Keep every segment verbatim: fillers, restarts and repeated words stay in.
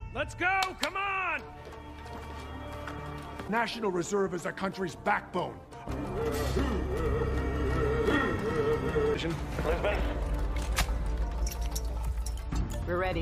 Let's go! Come on! National Reserve is our country's backbone. Elizabeth? We're ready.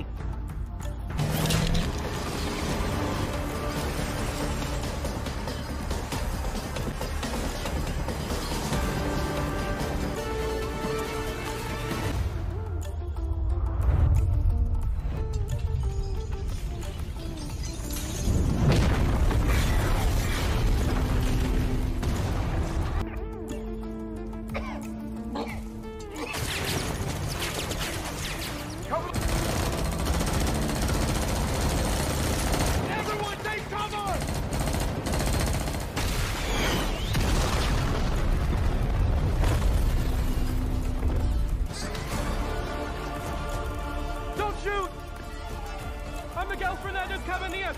I'm Miguel Fernandez Cabanillas!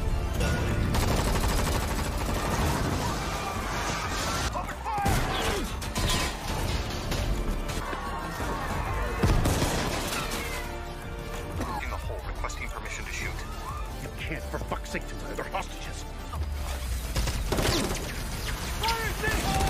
Open fire! In the hole, requesting permission to shoot. You can't, for fuck's sake, deny their hostages. Fire station!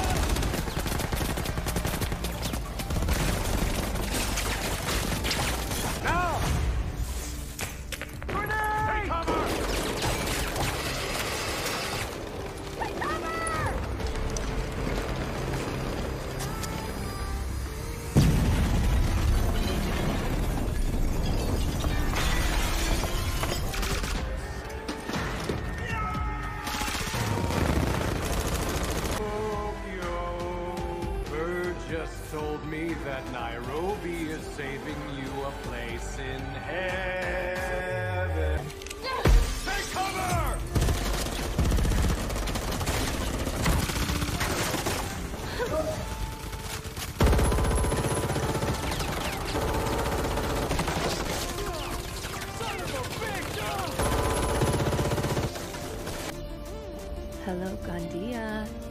Just told me that Nairobi is saving you a place in heaven. Take cover! Son of a bitch! Hello, Gandia.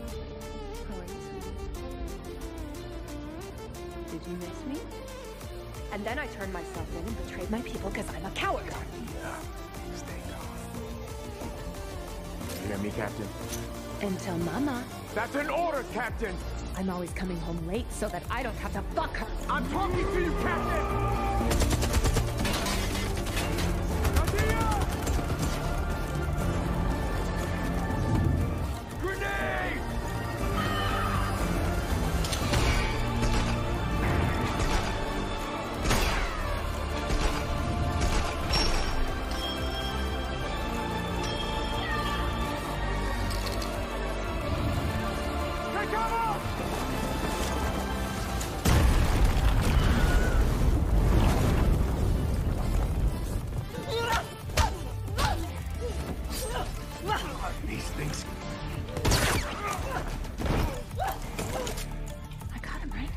Did you miss me? And then I turned myself in and betrayed my people because I'm a coward. Yeah, stay calm. You hear me, Captain? Until Mama. That's an order, Captain! I'm always coming home late so that I don't have to fuck her. I'm talking to you, Captain! Grenade! These things. I got him, right?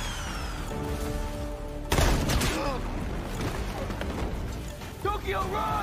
Tokyo, run!